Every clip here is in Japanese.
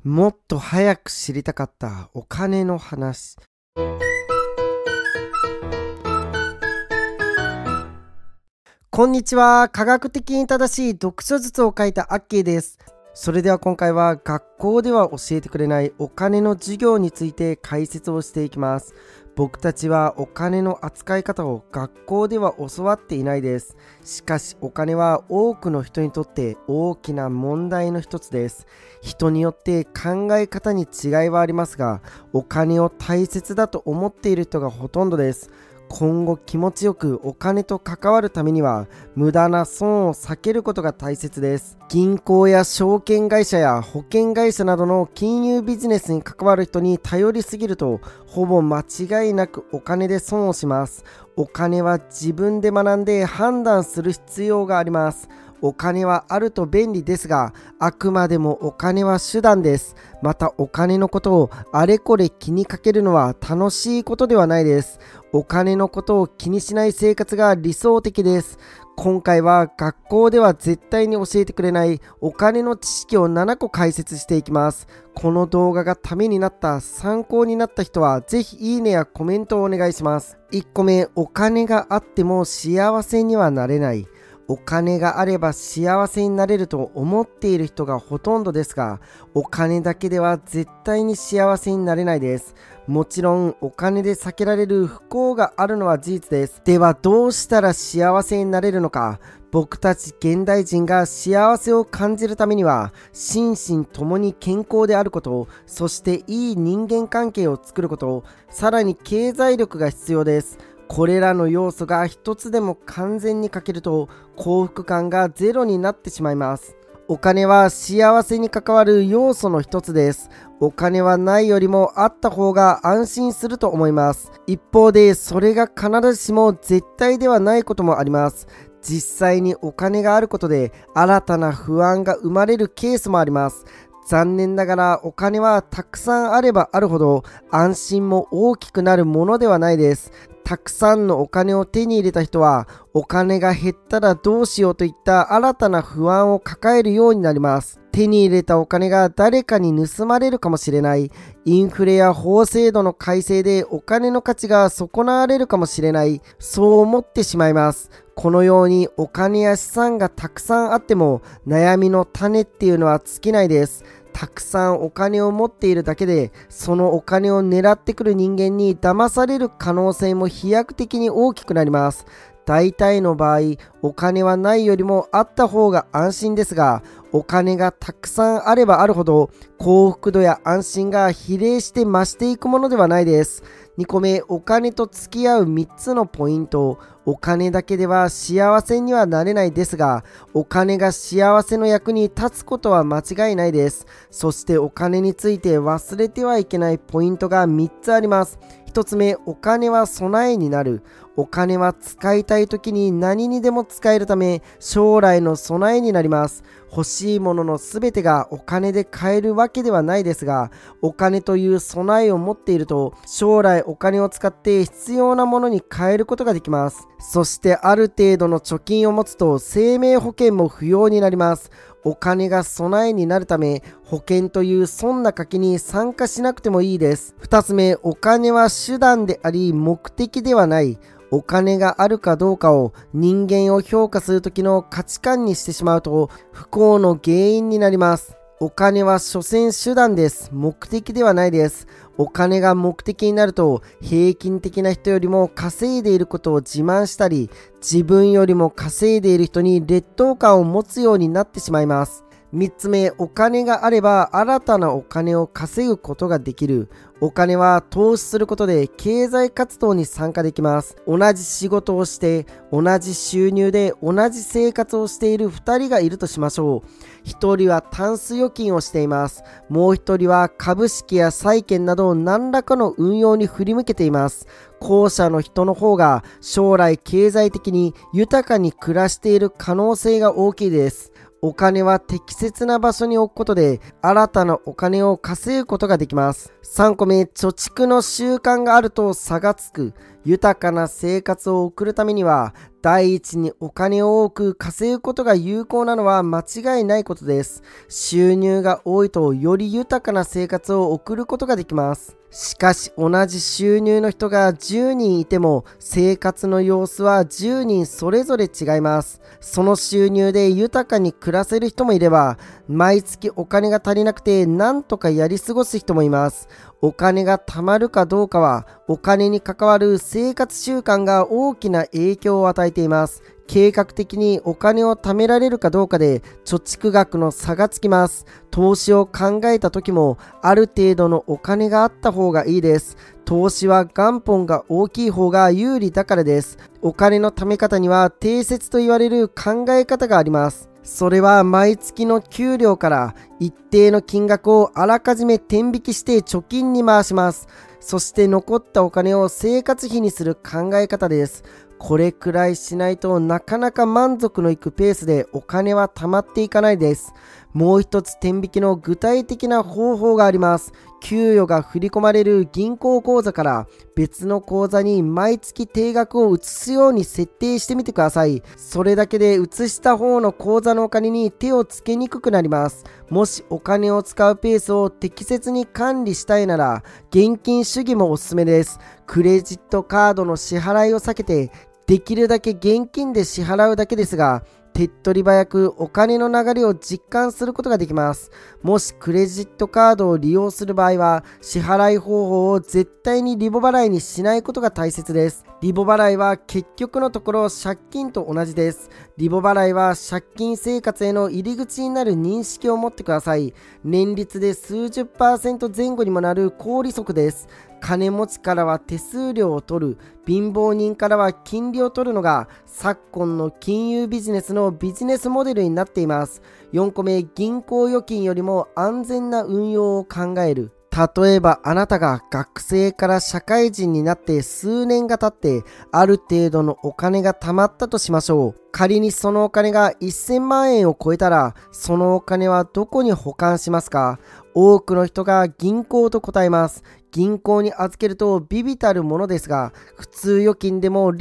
もっと早く知りたかったお金の話。こんにちは。科学的に正しい読書術を書いたアッキーです。それでは今回は学校では教えてくれないお金の授業について解説をしていきます。僕たちはお金の扱い方を学校では教わっていないです。しかしお金は多くの人にとって大きな問題の一つです。人によって考え方に違いはありますが、お金を大切だと思っている人がほとんどです。今後気持ちよくお金と関わるためには無駄な損を避けることが大切です。銀行や証券会社や保険会社などの金融ビジネスに関わる人に頼りすぎるとほぼ間違いなくお金で損をします。お金は自分で学んで判断する必要があります。お金はあると便利ですが、あくまでもお金は手段です。またお金のことをあれこれ気にかけるのは楽しいことではないです。お金のことを気にしない生活が理想的です。今回は学校では絶対に教えてくれないお金の知識を7個解説していきます。この動画がためになった、参考になった人はぜひいいねやコメントをお願いします。1個目、お金があっても幸せにはなれない。お金があれば幸せになれると思っている人がほとんどですが、お金だけでは絶対に幸せになれないです。もちろんお金で避けられる不幸があるのは事実です。ではどうしたら幸せになれるのか。僕たち現代人が幸せを感じるためには心身ともに健康であること、そしていい人間関係を作ること、さらに経済力が必要です。これらの要素が一つでも完全に欠けると幸福感がゼロになってしまいます。お金は幸せに関わる要素の一つです。お金はないよりもあった方が安心すると思います。一方でそれが必ずしも絶対ではないこともあります。実際にお金があることで新たな不安が生まれるケースもあります。残念ながらお金はたくさんあればあるほど安心も大きくなるものではないです。たくさんのお金を手に入れた人はお金が減ったらどうしようといった新たな不安を抱えるようになります。手に入れたお金が誰かに盗まれるかもしれない。インフレや法制度の改正でお金の価値が損なわれるかもしれない。そう思ってしまいます。このようにお金や資産がたくさんあっても悩みの種っていうのは尽きないです。たくさんお金を持っているだけでそのお金を狙ってくる人間に騙される可能性も飛躍的に大きくなります。大体の場合、お金はないよりもあった方が安心ですが、お金がたくさんあればあるほど幸福度や安心が比例して増していくものではないです。2個目、お金と付き合う3つのポイント。お金だけでは幸せにはなれないですが、お金が幸せの役に立つことは間違いないです。そしてお金について忘れてはいけないポイントが3つあります。1つ目、お金は備えになる。お金は使いたい時に何にでも使えるため、将来の備えになります。欲しいもののすべてがお金で買えるわけではないですが、お金という備えを持っていると、将来お金を使って必要なものに変えることができます。そしてある程度の貯金を持つと生命保険も不要になります。お金が備えになるため、保険という損な賭けに参加しなくてもいいです。2つ目、お金は手段であり目的ではない。お金があるかどうかを人間を評価する時の価値観にしてしまうと不幸の原因になります。お金は所詮手段です。目的ではないです。お金が目的になると平均的な人よりも稼いでいることを自慢したり、自分よりも稼いでいる人に劣等感を持つようになってしまいます。3つ目、お金があれば新たなお金を稼ぐことができる。お金は投資することで経済活動に参加できます。同じ仕事をして同じ収入で同じ生活をしている2人がいるとしましょう。1人はタンス預金をしています。もう1人は株式や債券など何らかの運用に振り向けています。後者の人の方が将来経済的に豊かに暮らしている可能性が大きいです。お金は適切な場所に置くことで新たなお金を稼ぐことができます。3個目、貯蓄の習慣があると差がつく。 豊かな生活を送るためには、第一にお金を多く稼ぐことが有効なのは間違いないことです。収入が多いとより豊かな生活を送ることができます。しかし同じ収入の人が10人いても生活の様子は10人それぞれ違います。その収入で豊かに暮らせる人もいれば、毎月お金が足りなくてなんとかやり過ごす人もいます。お金が貯まるかどうかは、お金に関わる生活習慣が大きな影響を与えています。計画的にお金を貯められるかどうかで貯蓄額の差がつきます。投資を考えた時もある程度のお金があった方がいいです。投資は元本が大きい方が有利だからです。お金の貯め方には定説と言われる考え方があります。それは毎月の給料から一定の金額をあらかじめ天引きして貯金に回します。そして残ったお金を生活費にする考え方です。これくらいしないとなかなか満足のいくペースでお金は貯まっていかないです。もう一つ天引きの具体的な方法があります。給与が振り込まれる銀行口座から別の口座に毎月定額を移すように設定してみてください。それだけで移した方の口座のお金に手をつけにくくなります。もしお金を使うペースを適切に管理したいなら現金主義もおすすめです。クレジットカードの支払いを避けてできるだけ現金で支払うだけですが、手っ取り早くお金の流れを実感することができます。もしクレジットカードを利用する場合は、支払い方法を絶対にリボ払いにしないことが大切です。リボ払いは結局のところ借金と同じです。リボ払いは借金生活への入り口になる認識を持ってください。年率で数十%前後にもなる高利息です。金持ちからは手数料を取る、貧乏人からは金利を取るのが昨今の金融ビジネスのビジネスモデルになっています。4個目、銀行預金よりも安全な運用を考える。例えばあなたが学生から社会人になって数年が経ってある程度のお金が貯まったとしましょう。仮にそのお金が1000万円を超えたらそのお金はどこに保管しますか？多くの人が銀行と答えます。銀行に預けると微々たるものですが、普通預金でも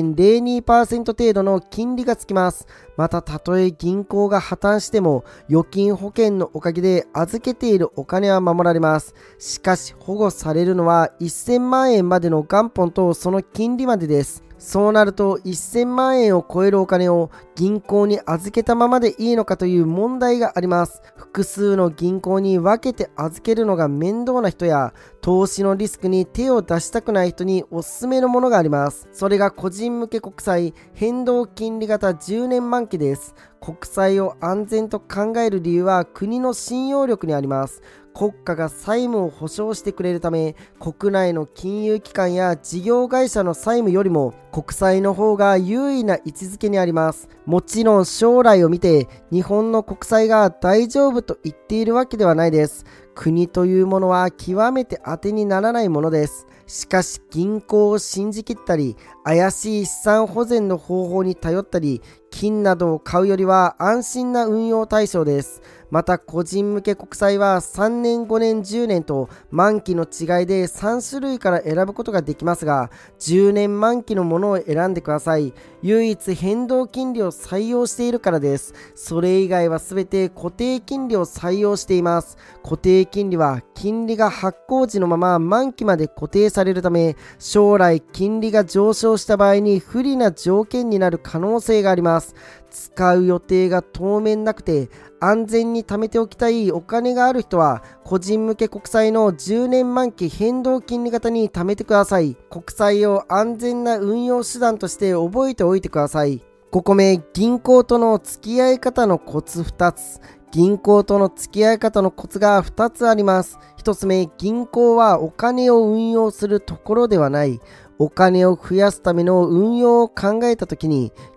0.02% 程度の金利がつきます。また、たとえ銀行が破綻しても、預金保険のおかげで預けているお金は守られます。しかし、保護されるのは1000万円までの元本とその金利までです。そうなると1000万円を超えるお金を銀行に預けたままでいいのかという問題があります。複数の銀行に分けて預けるのが面倒な人や投資のリスクに手を出したくない人におすすめのものがあります。それが個人向け国債変動金利型10年満期です。国債を安全と考える理由は国の信用力にあります。国家が債務を保証してくれるため、国内の金融機関や事業会社の債務よりも国債の方が優位な位置づけにあります。もちろん将来を見て日本の国債が大丈夫と言っているわけではないです。国というものは極めて当てにならないものです。しかし銀行を信じきったり、怪しい資産保全の方法に頼ったり、金などを買うよりは安心な運用対象です。また個人向け国債は3年5年10年と満期の違いで3種類から選ぶことができますが、10年満期のものを選んでください。唯一変動金利を採用しているからです。それ以外は全て固定金利を採用しています。固定金利は金利が発行時のまま満期まで固定されるため、将来金利が上昇した場合に不利な条件になる可能性があります。使う予定が当面なくて安全に貯めておきたいお金がある人は個人向け国債の10年満期変動金利型に貯めてください。国債を安全な運用手段として覚えておいてください。5個目、銀行との付き合い方のコツ2つ。銀行との付き合い方のコツが2つあります。1つ目、銀行はお金を運用するところではない。お金を増やすための運用を考えたときに、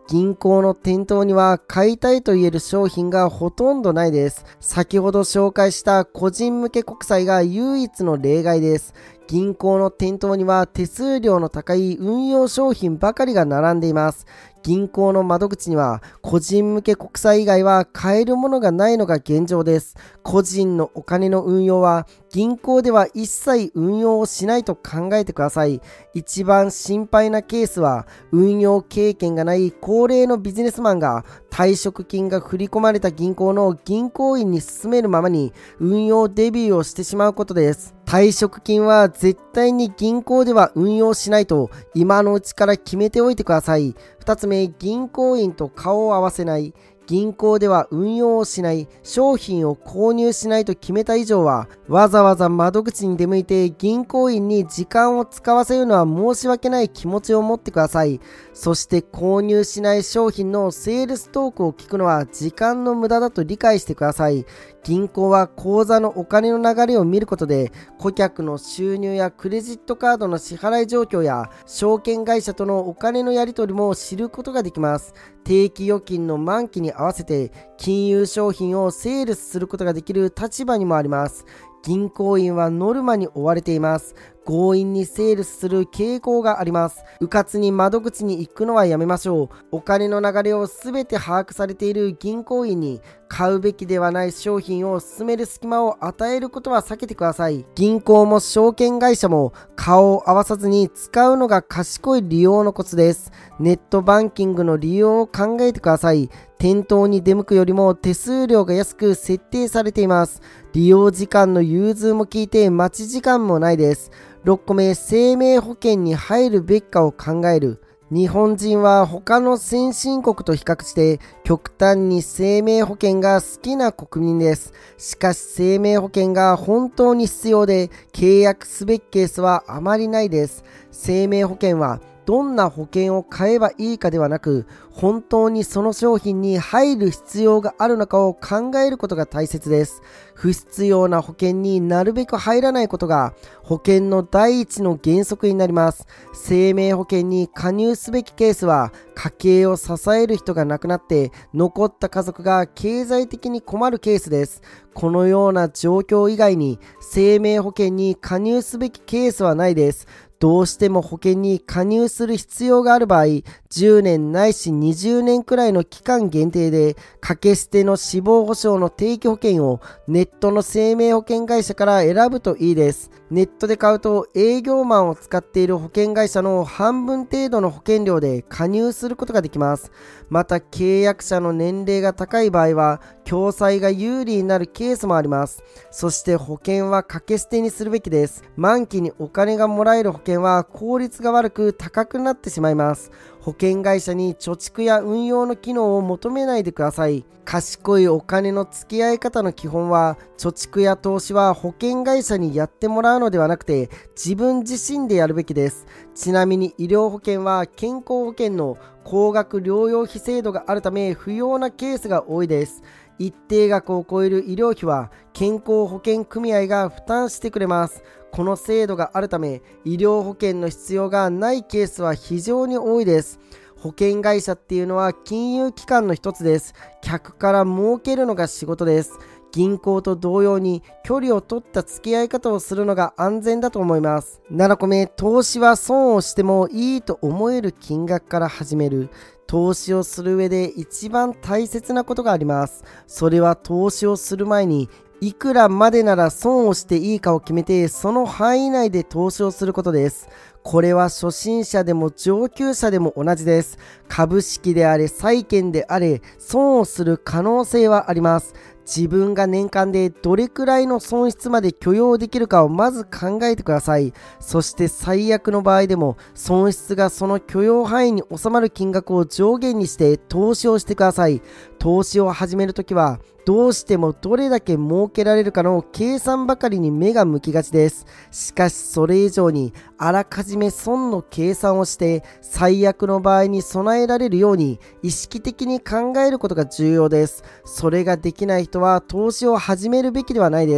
銀行の店頭には買いたいと言える商品がほとんどないです。先ほど紹介した個人向け国債が唯一の例外です。銀行の店頭には手数料の高い運用商品ばかりが並んでいます。銀行の窓口には個人向け国債以外は買えるものがないのが現状です。個人のお金の運用は銀行では一切運用をしないと考えてください。一番心配なケースは運用経験がない高齢のビジネスマンが退職金が振り込まれた銀行の銀行員に勧めるままに運用デビューをしてしまうことです。退職金は絶対に銀行では運用しないと今のうちから決めておいてください。2つ目、銀行員と顔を合わせない。銀行では運用をしない、商品を購入しないと決めた以上は、わざわざ窓口に出向いて銀行員に時間を使わせるのは申し訳ない気持ちを持ってください。そして購入しない商品のセールストークを聞くのは時間の無駄だと理解してください。銀行は口座のお金の流れを見ることで、顧客の収入やクレジットカードの支払い状況や証券会社とのお金のやり取りも知ることができます。定期預金の満期に合わせて金融商品をセールスすることができる立場にもあります。銀行員はノルマに追われています。強引にセールスする傾向があります。迂闊に窓口に行くのはやめましょう。お金の流れを全て把握されている銀行員に買うべきではない商品を勧める隙間を与えることは避けてください。銀行も証券会社も顔を合わさずに使うのが賢い利用のコツです。ネットバンキングの利用を考えてください。店頭に出向くよりも手数料が安く設定されています。利用時間の融通も効いて待ち時間もないです。6個目、生命保険に入るべきかを考える。日本人は他の先進国と比較して極端に生命保険が好きな国民です。しかし生命保険が本当に必要で契約すべきケースはあまりないです。生命保険はどんな保険を買えばいいかではなく、本当にその商品に入る必要があるのかを考えることが大切です。不必要な保険になるべく入らないことが保険の第一の原則になります。生命保険に加入すべきケースは家計を支える人が亡くなって残った家族が経済的に困るケースです。このような状況以外に生命保険に加入すべきケースはないです。どうしても保険に加入する必要がある場合、10年ないし20年くらいの期間限定で掛け捨ての死亡保障の定期保険をネットの生命保険会社から選ぶといいです。ネットで買うと営業マンを使っている保険会社の半分程度の保険料で加入することができます。また契約者の年齢が高い場合は共済が有利になるケースもあります。そして保険は掛け捨てにするべきです。満期にお金がもらえる保険は効率が悪く高くなってしまいます。保険会社に貯蓄や運用の機能を求めないでください。賢いお金の付き合い方の基本は、貯蓄や投資は保険会社にやってもらうのではなくて自分自身でやるべきです。ちなみに医療保険は健康保険の高額療養費制度があるため不要なケースが多いです。一定額を超える医療費は健康保険組合が負担してくれます。この制度があるため医療保険の必要がないケースは非常に多いです。保険会社っていうのは金融機関の一つです。客から儲けるのが仕事です。銀行と同様に距離を取った付き合い方をするのが安全だと思います。7個目、投資は損をしてもいいと思える金額から始める。投資をする上で一番大切なことがあります。それは投資をする前にいくらまでなら損をしていいかを決めてその範囲内で投資をすることです。これは初心者でも上級者でも同じです。株式であれ債券であれ損をする可能性はあります。自分が年間でどれくらいの損失まで許容できるかをまず考えてください。そして最悪の場合でも損失がその許容範囲に収まる金額を上限にして投資をしてください。投資を始めるときはどうしてもどれだけ儲けられるかの計算ばかりに目が向きがちです。しかしそれ以上にあらかじめ損の計算をして最悪の場合に備えられるように意識的に考えることが重要です。それができない人は投資を始めるべきではないです。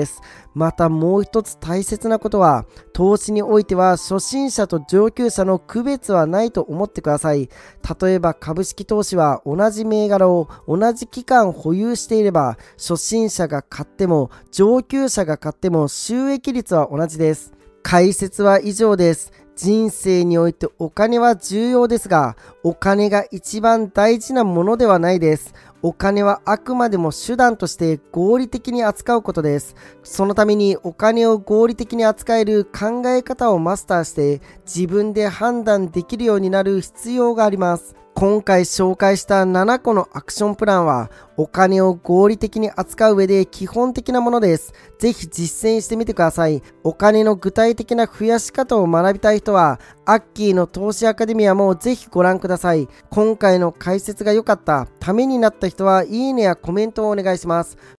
またもう一つ大切なことは、投資においては初心者と上級者の区別はないと思ってください。例えば株式投資は同じ銘柄を同じ期間保有していれば、初心者が買っても上級者が買っても収益率は同じです。解説は以上です。人生においてお金は重要ですが、お金が一番大事なものではないです。お金はあくまでも手段として合理的に扱うことです。そのためにお金を合理的に扱える考え方をマスターして自分で判断できるようになる必要があります。今回紹介した7個のアクションプランはお金を合理的に扱う上で基本的なものです。ぜひ実践してみてください。お金の具体的な増やし方を学びたい人はアッキーの投資アカデミアもぜひご覧ください。今回の解説が良かった、ためになった人はいいねやコメントをお願いします。